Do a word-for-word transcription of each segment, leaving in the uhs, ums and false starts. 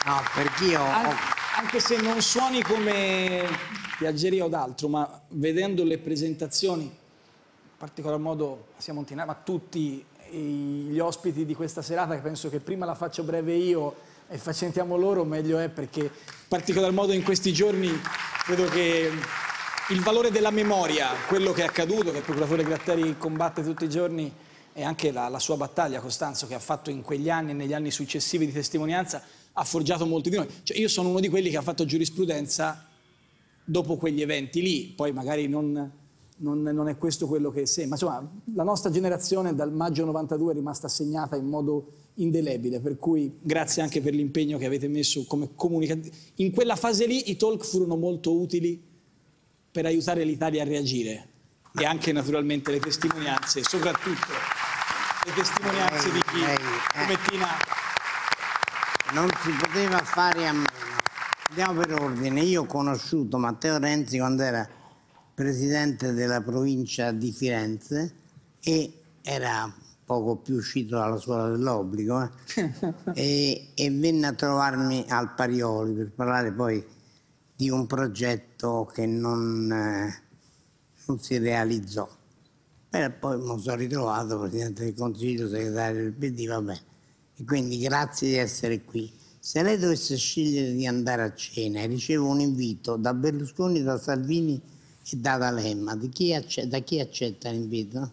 No, perché io... An anche se non suoni come Piaggeria o d'altro, ma vedendo le presentazioni, in particolar modo sia Montinaro, ma tutti gli ospiti di questa serata, che penso che prima la faccio breve io e facentiamo loro, meglio è, perché in particolar modo in questi giorni credo che il valore della memoria, quello che è accaduto, che il procuratore Gratteri combatte tutti i giorni, e anche la, la sua battaglia, Costanzo, che ha fatto in quegli anni e negli anni successivi di testimonianza, ha forgiato molti di noi. Cioè, io sono uno di quelli che ha fatto giurisprudenza dopo quegli eventi lì, poi magari non, non, non è questo quello che sembra. Insomma, la nostra generazione dal maggio novantadue è rimasta segnata in modo indelebile, per cui grazie anche per l'impegno che avete messo come comunicazione. In quella fase lì i talk furono molto utili per aiutare l'Italia a reagire, e anche naturalmente le testimonianze, soprattutto le testimonianze lei, di chi lei, come eh, Tina. Non si poteva fare a meno. Andiamo per ordine. Io ho conosciuto Matteo Renzi quando era presidente della provincia di Firenze e era poco più uscito dalla scuola dell'obbligo eh? e, e venne a trovarmi al Parioli per parlare poi di un progetto che non, eh, non si realizzò. E poi mi sono ritrovato presidente del Consiglio, segretario del P D, vabbè. E quindi grazie di essere qui. Se lei dovesse scegliere di andare a cena e riceve un invito da Berlusconi, da Salvini e da D'Alema, da chi accetta, chi accetta l'invito?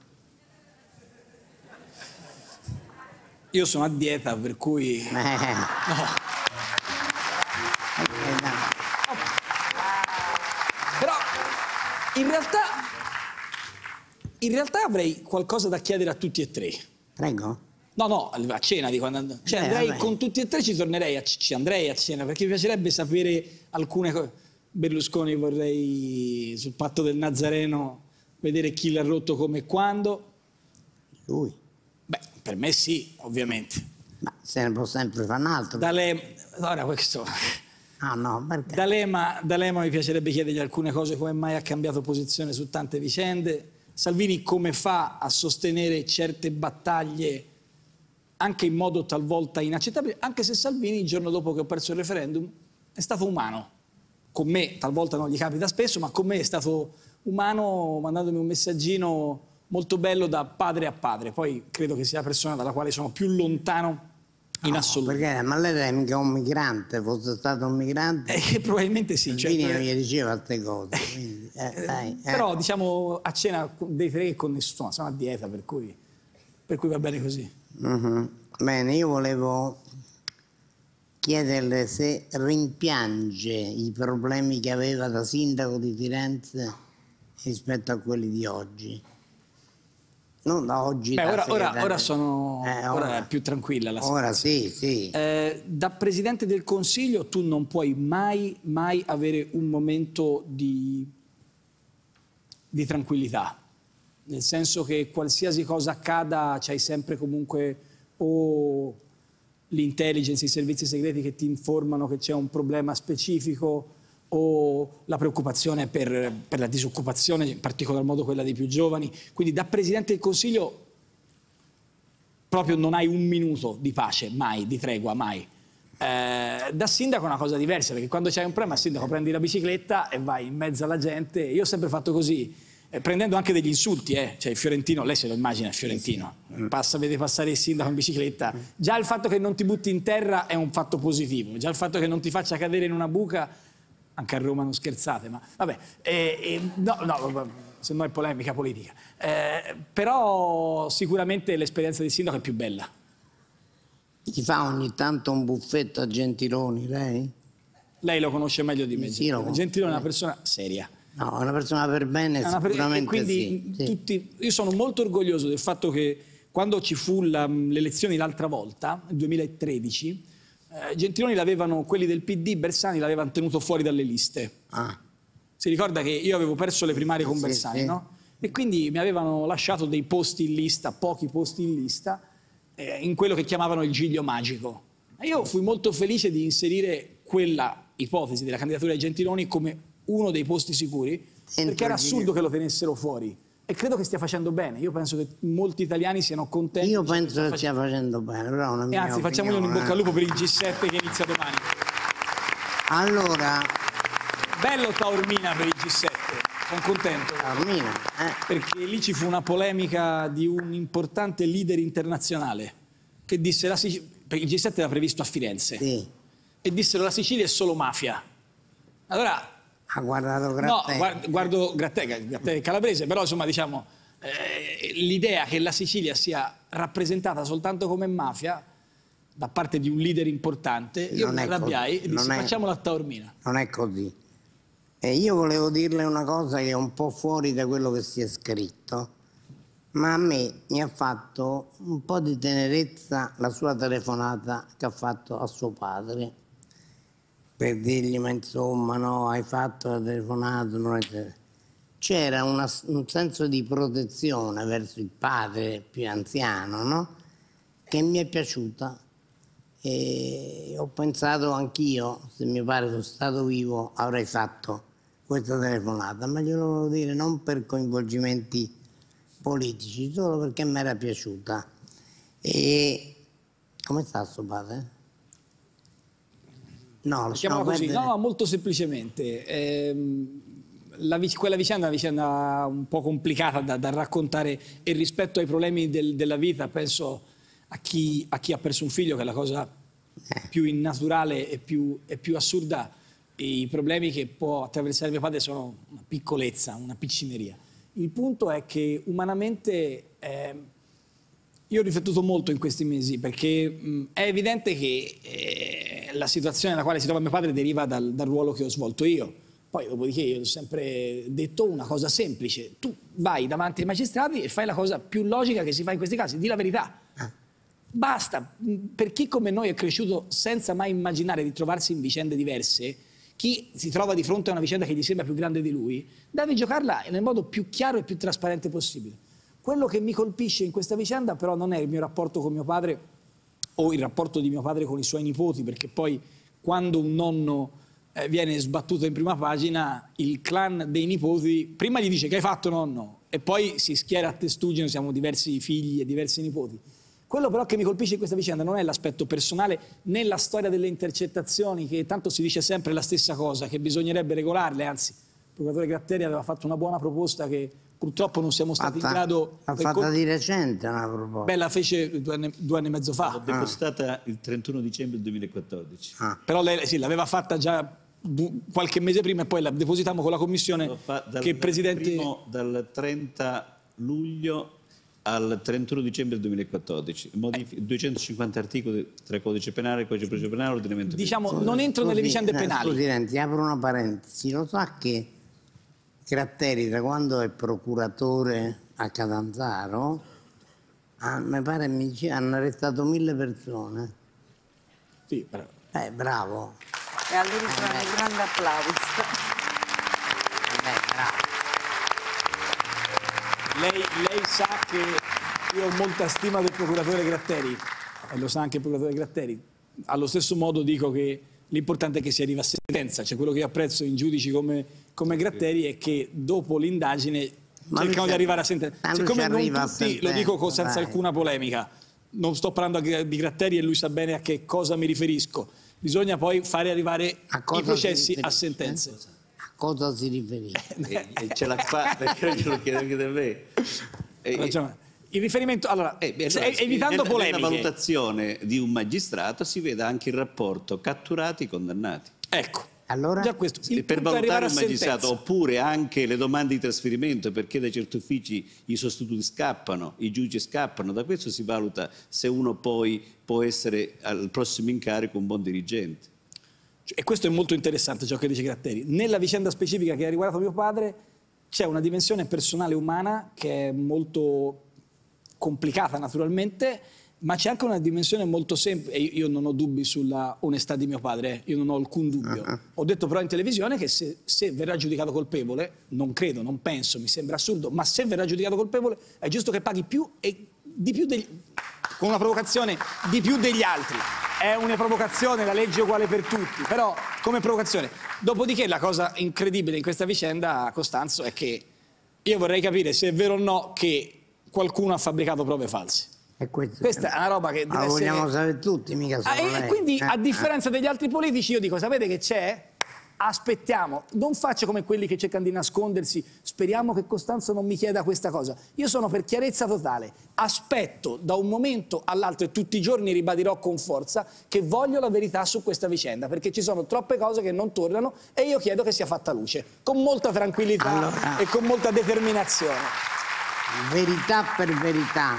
Io sono a dieta, per cui... Eh. No. Però in realtà, in realtà avrei qualcosa da chiedere a tutti e tre. Prego. No, no, a cena dico, and... cioè, eh, andrei vabbè. con tutti e tre, ci tornerei, a... ci andrei a cena, perché mi piacerebbe sapere alcune cose. Berlusconi vorrei, sul patto del Nazareno, vedere chi l'ha rotto, come e quando. Lui. Beh, per me sì, ovviamente. Ma se ne può sempre fare un altro. D'Alema, ora questo... Ah no, perché? D'Alema, D'Alema mi piacerebbe chiedergli alcune cose, come mai ha cambiato posizione su tante vicende. Salvini come fa a sostenere certe battaglie anche in modo talvolta inaccettabile, anche se Salvini il giorno dopo che ho perso il referendum è stato umano. Con me, talvolta non gli capita spesso, ma con me è stato umano, mandandomi un messaggino molto bello da padre a padre. Poi credo che sia la persona dalla quale sono più lontano in no, assoluto. Perché? Ma lei era mica un migrante, fosse stato un migrante. Eh, probabilmente sì. Salvini Cioè, non gli diceva queste cose. Quindi, eh, dai, eh. Però diciamo a cena dei tre con nessuno, sono a dieta, per cui, per cui va bene così. Mm-hmm. Bene, io volevo chiederle se rimpiange i problemi che aveva da sindaco di Firenze rispetto a quelli di oggi. Non da oggi. Beh, da ora, ora, segretario. ora sono Eh, ora ora. è più tranquilla la Ora situazione. sì, sì. Eh, da Presidente del Consiglio tu non puoi mai, mai avere un momento di, di tranquillità. Nel senso che qualsiasi cosa accada c'hai sempre comunque o l'intelligence, i servizi segreti che ti informano che c'è un problema specifico, o la preoccupazione per, per la disoccupazione, in particolar modo quella dei più giovani. Quindi da Presidente del Consiglio proprio non hai un minuto di pace, mai, di tregua, mai. Eh, da sindaco è una cosa diversa, perché quando c'hai un problema, sindaco prendi la bicicletta e vai in mezzo alla gente. Io ho sempre fatto così. Eh, prendendo anche degli insulti, eh. Cioè il fiorentino, lei se lo immagina il fiorentino, passa, vede passare il sindaco in bicicletta, già il fatto che non ti butti in terra è un fatto positivo, già il fatto che non ti faccia cadere in una buca, anche a Roma non scherzate, ma vabbè, eh, eh, no, no, se no è polemica politica, eh, però sicuramente l'esperienza di sindaco è più bella. Ti fa ogni tanto un buffetto a Gentiloni, lei? Lei lo conosce meglio di me, Sì, Gentiloni. Gentiloni è una persona seria. No, è una persona per bene, Per... sicuramente quindi sì. tutti... Io sono molto orgoglioso del fatto che quando ci fu la, le elezioni l'altra volta, nel duemilatredici, eh, Gentiloni l'avevano, quelli del P D, Bersani l'avevano tenuto fuori dalle liste. Ah. Si ricorda che io avevo perso le primarie con Sì, Bersani, sì. no? E quindi mi avevano lasciato dei posti in lista, pochi posti in lista, eh, in quello che chiamavano il giglio magico. E io fui molto felice di inserire quella ipotesi della candidatura di Gentiloni come uno dei posti sicuri, Entro perché era il giglio. assurdo che lo tenessero fuori. e credo che stia facendo bene. Io penso che molti italiani siano contenti. Io penso che stia facendo bene, però una e mia anzi, facciamogli un in bocca al lupo per il G sette che inizia domani. Allora... Bello Taormina per il G sette, sono contento. Taormina, eh? Perché lì ci fu una polemica di un importante leader internazionale che disse la Sicilia, perché il G sette era previsto a Firenze, Sì. e dissero la Sicilia è solo mafia. Allora... Ha guardato Gratteri. No, guardo, guardo Gratteri, Gratteri calabrese, però insomma diciamo eh, l'idea che la Sicilia sia rappresentata soltanto come mafia da parte di un leader importante, io Non mi è arrabbiai così. e dissi Non è- facciamola a Taormina. Non è così. E io volevo dirle una cosa che è un po' fuori da quello che si è scritto, ma a me mi ha fatto un po' di tenerezza la sua telefonata che ha fatto a suo padre, per dirgli, ma insomma, no, hai fatto la telefonata, non è... C'era una- un senso di protezione verso il padre più anziano, no? Che mi è piaciuta. E ho pensato anch'io, se mio padre fosse stato vivo, avrei fatto questa telefonata, ma glielo volevo dire non per coinvolgimenti politici, solo perché mi era piaciuta. E come sta suo padre? No, Chiamiamola lasciamo così, perdere. no, no, molto semplicemente. Ehm, la vic- quella vicenda è una vicenda un po' complicata da, da raccontare, e rispetto ai problemi del- della vita penso a chi, a chi ha perso un figlio, che è la cosa più innaturale e più, e più assurda. I problemi che può attraversare mio padre sono una piccolezza, una piccineria. Il punto è che umanamente ehm, io ho riflettuto molto in questi mesi, perché mh, è evidente che eh, la situazione nella quale si trova mio padre deriva dal, dal ruolo che ho svolto io. Poi dopodiché io ho sempre detto una cosa semplice: tu vai davanti ai magistrati e fai la cosa più logica che si fa in questi casi, di la verità. Basta. Per chi come noi è cresciuto senza mai immaginare di trovarsi in vicende diverse, chi si trova di fronte a una vicenda che gli sembra più grande di lui, deve giocarla nel modo più chiaro e più trasparente possibile. Quello che mi colpisce in questa vicenda però non è il mio rapporto con mio padre o il rapporto di mio padre con i suoi nipoti, perché poi quando un nonno eh, viene sbattuto in prima pagina, il clan dei nipoti prima gli dice: che hai fatto nonno? E poi si schiera a testuggine, siamo diversi figli e diversi nipoti. Quello però che mi colpisce in questa vicenda non è l'aspetto personale né la storia delle intercettazioni, che tanto si dice sempre la stessa cosa, che bisognerebbe regolarle. Anzi, il procuratore Gratteri aveva fatto una buona proposta che purtroppo non siamo stati Fatta- in grado... l'ha per fatta col- di recente una proposta. Beh, la fece due anni, due anni e mezzo fa. L'ho depositata il trentuno dicembre duemilaquattordici. Ah. Però lei sì, l'aveva fatta già du- qualche mese prima e poi la depositammo con la commissione L'ho fa- dal, che il Presidente... primo- dal trenta luglio al trentuno dicembre duemilaquattordici. Modifi- duecentocinquanta articoli tra codice penale, codice di procedura penale e ordinamento Diciamo, non entro nelle Scusi, vicende eh, penali. Scusi Renzi, apro una parentesi. Lo sa che Gratteri, da quando è procuratore a Catanzaro, ah, mi pare mi dice, hanno arrestato mille persone. Sì, però... Eh, bravo. E a lui riceve un grande applauso. Eh, bravo. Lei, lei sa che io ho molta stima del procuratore Gratteri, e lo sa anche il procuratore Gratteri. Allo stesso modo dico che l'importante è che si arrivi a sentenza, cioè quello che io apprezzo in giudici come, come Gratteri è che dopo l'indagine Ma lui cercano ci di arrivare a arri- sentenza. ma lui Siccome ci non arriva a tutti, lo dico con- sentenza, senza dai. alcuna polemica, non sto parlando di Gratteri e lui sa bene a che cosa mi riferisco, bisogna poi fare arrivare A cosa i processi si a riferisce? sentenze. A cosa si riferisce? e, e ce l'ha qua perché ce lo chiede anche da me. E- Ragione. Il riferimento, allora, eh, beh, se- allora, evitando nella, polemiche, nella valutazione di un magistrato si veda anche il rapporto catturati-condannati. ecco, Allora? già questo. Il Per punto è arrivare valutare a un magistrato, sentenza. oppure anche le domande di trasferimento, perché da certi uffici i sostituti scappano, i giudici scappano, da questo si valuta se uno poi può essere al prossimo incarico un buon dirigente. E questo è molto interessante ciò che dice Gratteri. Nella vicenda specifica che ha riguardato mio padre c'è una dimensione personale umana che è molto complicata naturalmente, ma c'è anche una dimensione molto semplice. E io non ho dubbi sulla onestà di mio padre, io non ho alcun dubbio. Uh-huh. Ho detto però in televisione che se, se verrà giudicato colpevole, non credo, non penso, mi sembra assurdo, ma se verrà giudicato colpevole è giusto che paghi più e di più degli... con una provocazione di più degli altri. È una provocazione, la legge è uguale per tutti, però come provocazione. Dopodiché la cosa incredibile in questa vicenda, Costanzo, è che io vorrei capire se è vero o no che qualcuno ha fabbricato prove false. E questo Questa è una roba che deve la essere... vogliamo sapere tutti, mica solo Ah, e lei. quindi, Eh, a eh. differenza degli altri politici, io dico, sapete che c'è? Aspettiamo, non faccio come quelli che cercano di nascondersi, speriamo che Costanzo non mi chieda questa cosa. Io sono per chiarezza totale, aspetto da un momento all'altro e tutti i giorni ribadirò con forza che voglio la verità su questa vicenda, perché ci sono troppe cose che non tornano e io chiedo che sia fatta luce, con molta tranquillità Allora, e con molta determinazione. verità per verità,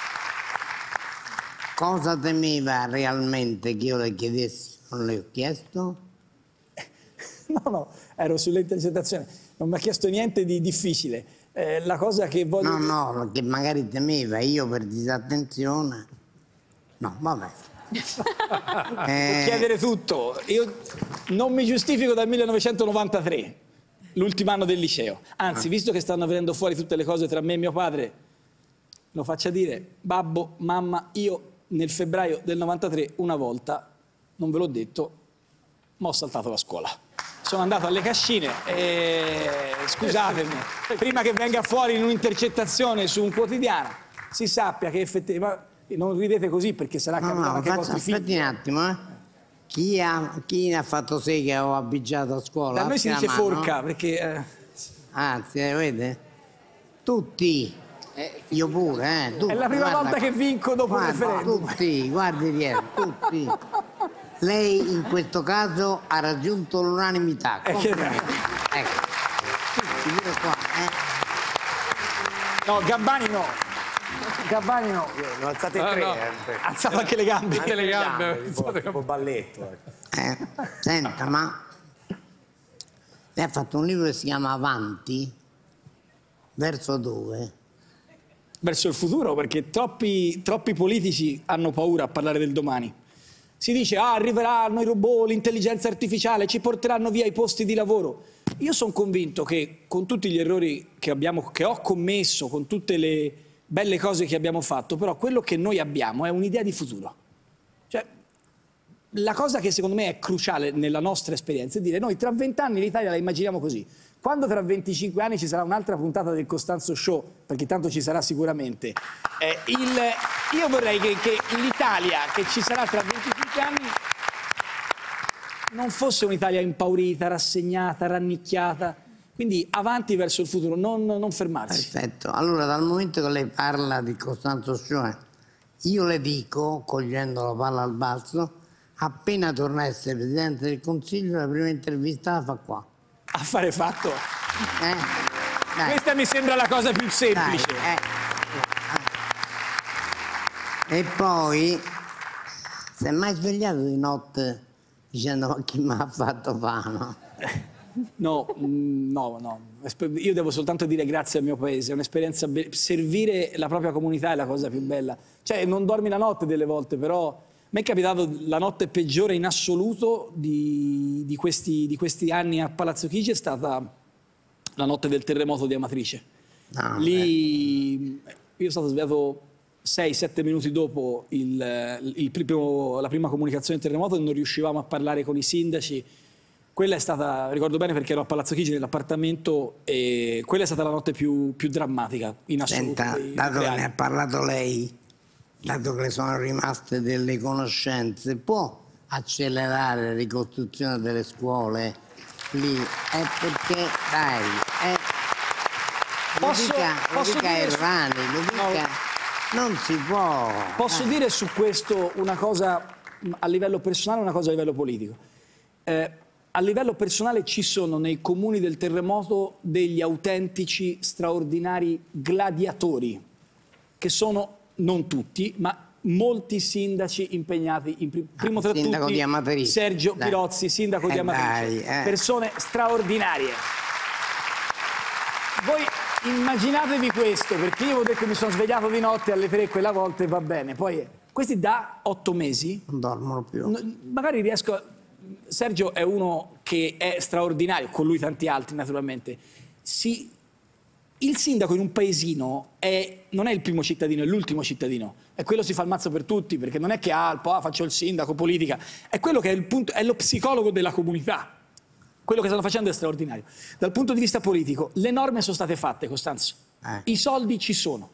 cosa temeva realmente che io le chiedessi? Non le ho chiesto? No, no, ero sulle intercettazioni, non mi ha chiesto niente di difficile. Eh, la cosa che voglio... No, no, che magari temeva io per disattenzione. No, vabbè. Può Eh, chiedere tutto. Io non mi giustifico dal millenovecentonovantatré, l'ultimo anno del liceo. Anzi, visto che stanno venendo fuori tutte le cose tra me e mio padre, lo faccia dire, babbo, mamma, io nel febbraio del novantatré una volta, non ve l'ho detto, ma ho saltato la scuola. Sono andato alle cascine e, scusatemi, prima che venga fuori in un'intercettazione su un quotidiano, si sappia che effettivamente... Non ridete così perché sarà no, capitato no, anche ai faccia, vostri aspetti figli. un attimo, eh. Chi ha, chi ha fatto sì che ho abbigiato a scuola? Da noi si Alzi dice la mano. forca perché... eh, Anzi, eh, vede? Tutti. Io pure, eh. Tutti. È la prima Guarda, volta che vinco dopo il guarda, referendum. Tutti, guardi dietro, tutti. Lei in questo caso ha raggiunto l'unanimità. Eh, che- Complimenti. Ecco. Tutti, pure qua, eh. No, Gabbani no. Gabbani no. Lo alzate in Ah, tre, no. eh. Ha alzato anche le gambe. Anche le gambe. Tipo, tipo balletto. ecco. Eh, senta, ma lei ha fatto un libro che si chiama Avanti, verso dove? Verso il futuro, perché troppi, troppi politici hanno paura a parlare del domani. Si dice, ah, arriveranno i robot, l'intelligenza artificiale, ci porteranno via i posti di lavoro. Io sono convinto che con tutti gli errori che, abbiamo, che ho commesso, con tutte le belle cose che abbiamo fatto, però quello che noi abbiamo è un'idea di futuro. Cioè, la cosa che secondo me è cruciale nella nostra esperienza è dire, noi tra vent'anni l'Italia la immaginiamo così. Quando tra venticinque anni ci sarà un'altra puntata del Costanzo Show, perché tanto ci sarà sicuramente, eh, il, io vorrei che, che l'Italia che ci sarà tra venticinque anni non fosse un'Italia impaurita, rassegnata, rannicchiata. Quindi avanti verso il futuro, non, non fermarsi. Perfetto. Allora, dal momento che lei parla di Costanzo Show, io le dico, cogliendo la palla al balzo, appena torna a essere Presidente del Consiglio, la prima intervista la fa qua. Affare fatto. Eh? Dai. Questa mi sembra la cosa più semplice. Dai, eh. E poi, si è mai svegliato di notte dicendo ma chi mi ha fatto fano? No, mm, no, no. Io devo soltanto dire grazie al mio paese, è un'esperienza be- servire la propria comunità è la cosa più bella. Cioè, non dormi la notte delle volte, però a me è capitato la notte peggiore in assoluto di, di, questi, di questi anni a Palazzo Chigi è stata la notte del terremoto di Amatrice. No, Lì io sono stato svegliato sei sette minuti dopo il, il primo- la prima comunicazione del terremoto e non riuscivamo a parlare con i sindaci. Quella è stata, ricordo bene perché ero a Palazzo Chigi nell'appartamento e quella è stata la notte più, più drammatica in assoluto. Senta, dei- dato dei che anni. ne ha parlato lei, dato che le sono rimaste delle conoscenze, può accelerare la ricostruzione delle scuole lì? È perché, dai, è... Lo Posso- dica, lo posso dica dire- Errani, lo dica... Non si può... Posso eh. dire su questo una cosa a livello personale e una cosa a livello politico. Eh, a livello personale ci sono nei comuni del terremoto degli autentici, straordinari gladiatori, che sono, non tutti, ma molti sindaci impegnati, in pri- primo tra sindaco tutti di Amatrice. Sergio Dai. Pirozzi, sindaco Eh di Amatrice. dai, eh. Persone straordinarie. Voi immaginatevi questo, perché io ho detto che mi sono svegliato di notte alle tre quella volta e va bene. Poi questi da otto mesi, Non dormono più. n- magari riesco a... Sergio è uno che è straordinario, con lui tanti altri naturalmente. Si... Il sindaco in un paesino è... non è il primo cittadino, è l'ultimo cittadino. E quello si fa il mazzo per tutti, perché non è che ah, ah, faccio il sindaco, politica. È quello che è il punto, è lo psicologo della comunità. quello che stanno facendo è straordinario. Dal punto di vista politico, le norme sono state fatte, Costanzo. Eh. I soldi ci sono.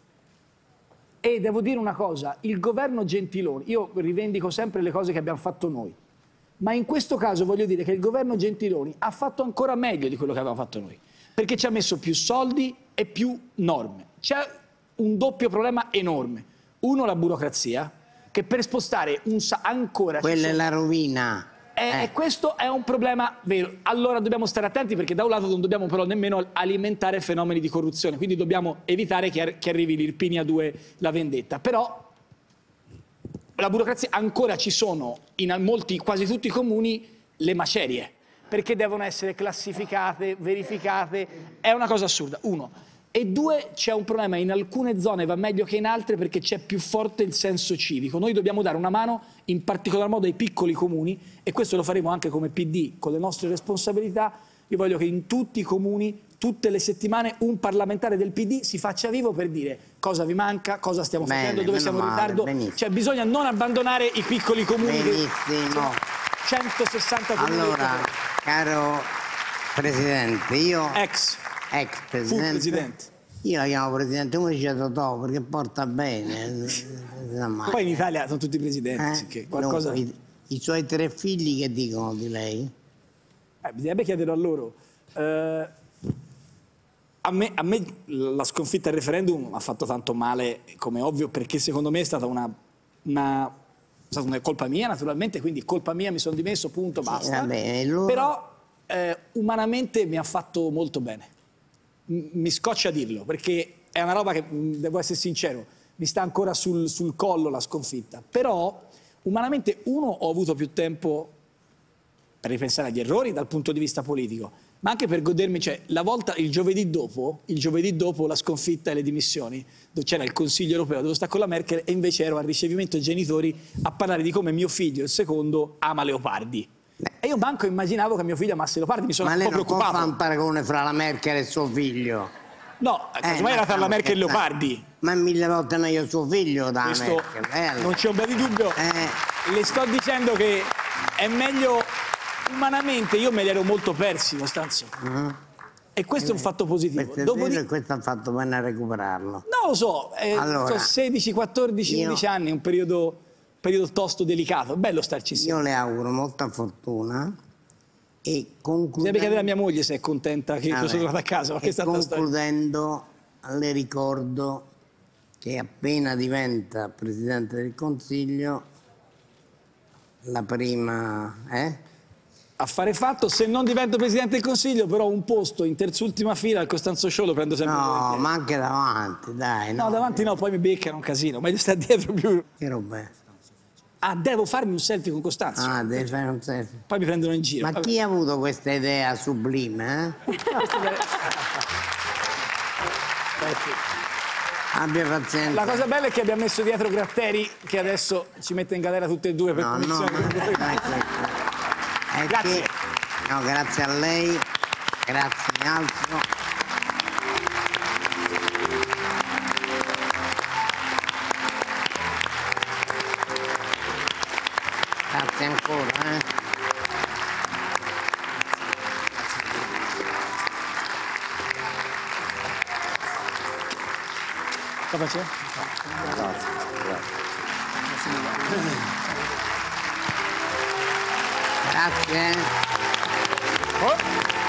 E devo dire una cosa, il governo Gentiloni, io rivendico sempre le cose che abbiamo fatto noi, ma in questo caso voglio dire che il governo Gentiloni ha fatto ancora meglio di quello che avevamo fatto noi, perché ci ha messo più soldi e più norme. C'è un doppio problema enorme. Uno, la burocrazia, che per spostare un sa ancora... Quella è sono... la rovina. E, eh. e questo è un problema vero. Allora dobbiamo stare attenti, perché da un lato non dobbiamo però nemmeno alimentare fenomeni di corruzione, quindi dobbiamo evitare che, ar che arrivi l'Irpinia due, la vendetta. Però la burocrazia, ancora ci sono in molti, quasi tutti i comuni, le macerie, perché devono essere classificate, verificate, è una cosa assurda, uno. E due, c'è un problema, in alcune zone va meglio che in altre perché c'è più forte il senso civico. Noi dobbiamo dare una mano in particolar modo ai piccoli comuni, e questo lo faremo anche come P D con le nostre responsabilità. Io voglio che in tutti i comuni, tutte le settimane, un parlamentare del P D si faccia vivo per dire cosa vi manca, cosa stiamo Bene, facendo, dove siamo in ritardo. Benissimo. Cioè bisogna non abbandonare i piccoli comuni. Benissimo. centosessanta comuni. Allora, caro Presidente, io... Ex. Ex Presidente. Fu Presidente. Io la chiamo Presidente, come dice Totò, perché porta bene. Poi in Italia sono tutti presidenti, Eh? sì, che qualcosa... No, i, I suoi tre figli che dicono di lei? Eh, bisognerebbe chiedere a loro. Eh, a, me, a me la sconfitta al referendum ha fatto tanto male, come ovvio, perché secondo me è stata una, una, è stata una colpa mia, naturalmente, quindi colpa mia, mi sono dimesso, punto, basta. Vabbè, loro... Però eh, umanamente mi ha fatto molto bene. M mi scoccia dirlo, perché è una roba che, devo essere sincero, mi sta ancora sul, sul collo la sconfitta. Però umanamente, uno, ho avuto più tempo per ripensare agli errori dal punto di vista politico, ma anche per godermi, cioè la volta, il giovedì dopo, il giovedì dopo la sconfitta e le dimissioni, dove c'era il Consiglio europeo, dove sta con la Merkel, e invece ero al ricevimento genitori a parlare di come mio figlio, il secondo, ama Leopardi. E io manco immaginavo che mio figlio amasse Leopardi, mi sono Ma un lei po' non può preoccupato. fare un paragone fra la Merkel e suo figlio? No, Eh, casomai era tra la Merkel e Leopardi. Ma è mille volte meglio suo figlio da Questo Merkel. Eh, non c'è un bel dubbio. Eh. Le sto dicendo che è meglio umanamente, io me li ero molto persi, Costanzo. Uh-huh. E questo è un fatto positivo. Questo è Dopodiché, vero, e questo ha fatto bene a recuperarlo. non lo so, eh, Allora, so sedici, quattordici, io- undici anni, un periodo, periodo tosto, delicato. È bello starci insieme. Io le auguro molta fortuna e concludendo... Bisognerebbe chiedere a mia moglie se è contenta che io Vabbè. sono tornato a casa, perché E è stata una storia. concludendo, le ricordo che appena diventa Presidente del Consiglio, la prima... Eh? Affare fatto, se non divento Presidente del Consiglio, però un posto in terzultima fila al Costanzo Show lo prendo sempre No, volentieri. ma anche davanti, dai. No, davanti no, poi mi beccano un casino, meglio sta dietro più. Che roba è? Ah, devo farmi un selfie con Costanzo. Ah, devi fare un selfie. Poi mi prendono in giro. Ma Vabbè. chi ha avuto questa idea sublime, eh? Abbia pazienza. La cosa bella è che abbiamo messo dietro Gratteri, che adesso ci mette in galera tutte e due per No, no, punizione. non è questo. È Grazie. che... No, grazie a lei. Grazie, mi alzo. Grazie ancora, eh. Cosa faccio? Grazie. Oh.